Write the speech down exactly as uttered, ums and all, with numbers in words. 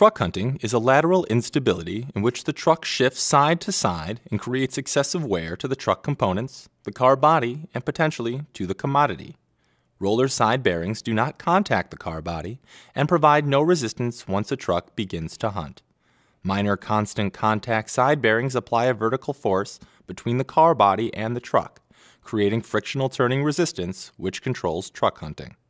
Truck hunting is a lateral instability in which the truck shifts side to side and creates excessive wear to the truck components, the car body, and potentially to the commodity. Roller side bearings do not contact the car body and provide no resistance once a truck begins to hunt. Minor constant contact side bearings apply a vertical force between the car body and the truck, creating frictional turning resistance which controls truck hunting.